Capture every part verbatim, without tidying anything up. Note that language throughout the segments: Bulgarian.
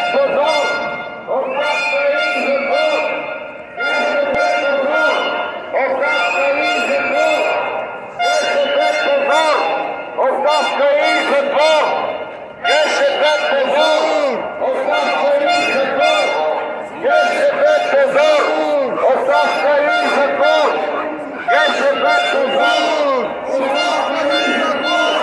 позор! Оставка и затвор! ГСБ позор! Оставка и затвор! ГСБ позор! Оставка и затвор! ГСБ позор! Оставка и затвор! ГСБ позор! Оставка и затвор! ГСБ позор! Оставка и затвор!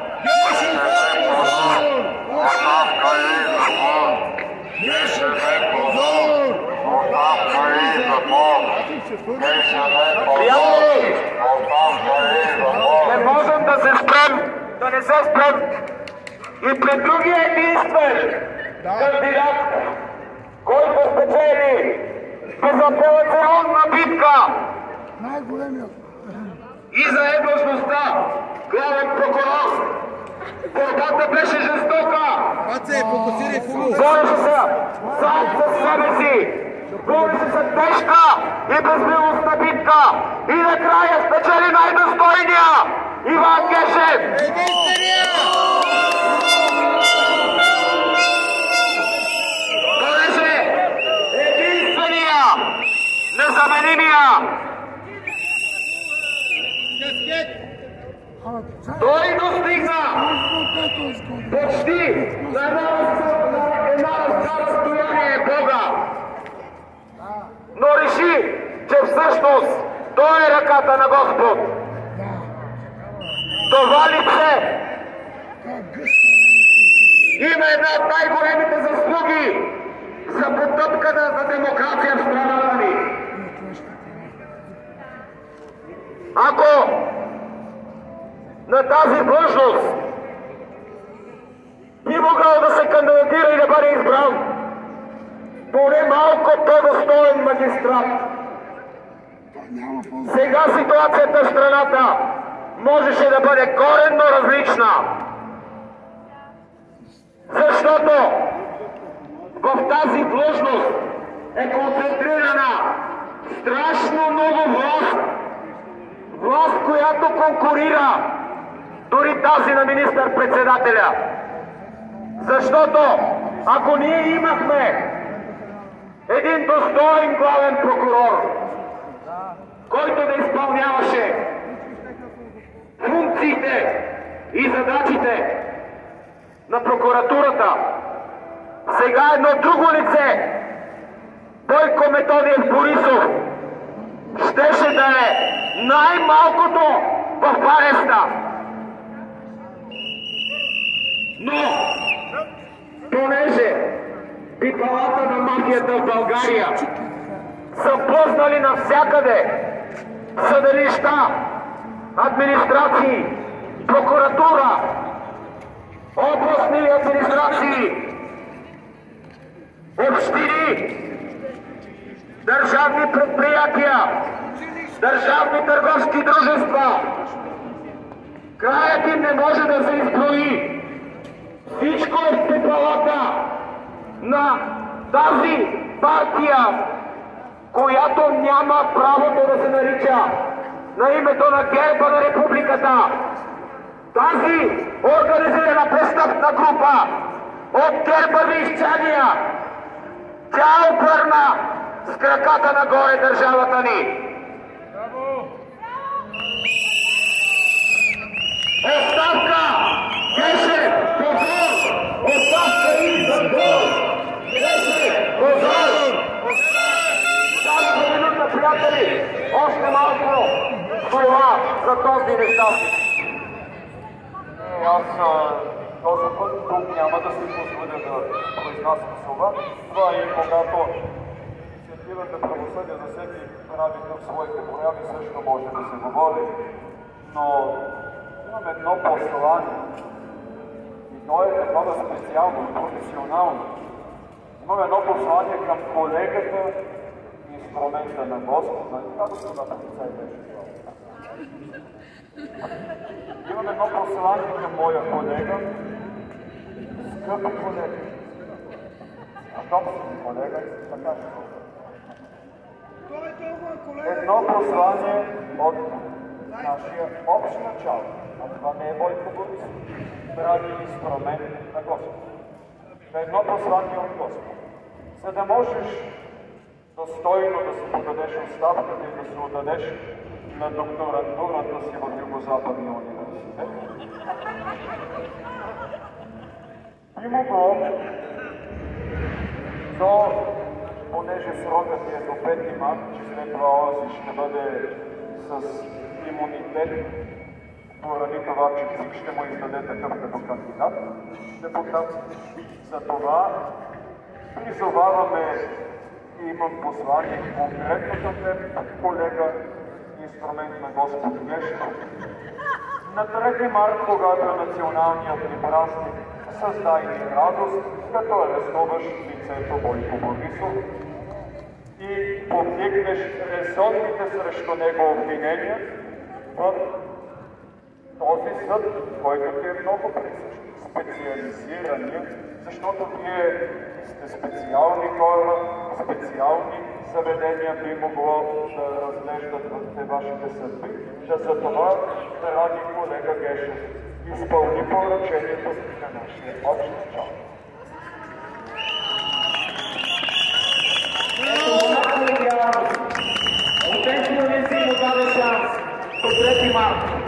Не можем да се спрем, да не се спрем и пред другия единствен кандидат, който спечели безапелационна битка и за длъжността главен прокурор. Борбата беше жестока. Бореше се сам със себе си. Бореше се тежка и безмилостна битка. И накрая спечели най-достойния Иван Гешев. Беше единствения, незаменимия. Той достигна почти на една разстояние Бога, но реши, че всъщност той е ръката на Господ. Това лице има една от най-големите заслуги за потъпката на демокрация в страната ни. Ако на тази длъжност би могъл да се кандидатира и да бъде избран поне малко по-достоен магистрат. Сега ситуацията в страната можеше да бъде коренно различна. Защото в тази длъжност е концентрирана страшно много власт. Власт, която конкурира дори тази на министър-председателя. Защото ако ние имахме един достоен главен прокурор, който да изпълняваше функциите и задачите на прокуратурата, сега едно друго лице, Бойко Методиев Борисов, щеше да е най-малкото в ареста. Но, понеже пипалата на мафията в България са плъзнали навсякъде съдилища, администрации, прокуратура, областни администрации, общини, държавни предприятия, държавни търговски дружества. Краят им не може да се изброи. Всичко е в пепелата на тази партия, която няма правото да се нарича на името на герба на републиката. Тази организирана престъпна група от гербави изчания, тя обърна с краката нагоре държавата ни. Оставка! Гешев! Позор! Оставка и затвор! Гешев! Позор! Само минута, приятели! Още малко това за този нещастник. Аз този път тук няма да се позволя да произнасям това. Това и когато инициативата правосъдие за всеки прави в своите прояви също може да се говори. Но имам едно послание. И то е едно специално, професионално. Имам едно послание към колегата, инструмента на Господа. Както на полицай беше това. Имам едно послание към моя колега. Скъпа колега. Собствен колега, така ще го. Едно послание от нашия общ начал. А това не е Бойко Борисов. Прави инструмент на Господа. на едно послание от Господ. За да можеш достойно да си подадеш оставката и да се отдадеш на докторантурата си в Югозападния университет, би могло, то, понеже срокът е до пети март, че след това ОСИ ще бъде с имунитет, поради това, че ЦИК ще му издаде такъв като кандидат, депутат. За това призоваваме и имам послание конкретно към теб, колега, инструмент на Господ Гешно. На трети март, когато е националният ни празник, създай ни радост, като арестуваш лицето Бойко Борисов и повдигнеш резонните срещу него обвинения в този съд, който ти е много присъщ, специализирания, защото вие сте специални хора, специални заведения би могло да разглеждат в вашите съдби. Да за това, драги колега Гешев, изпълни поръчението на нашия общ начал. Ето, много надявам. Отечено ви си му даде шанс до трети март.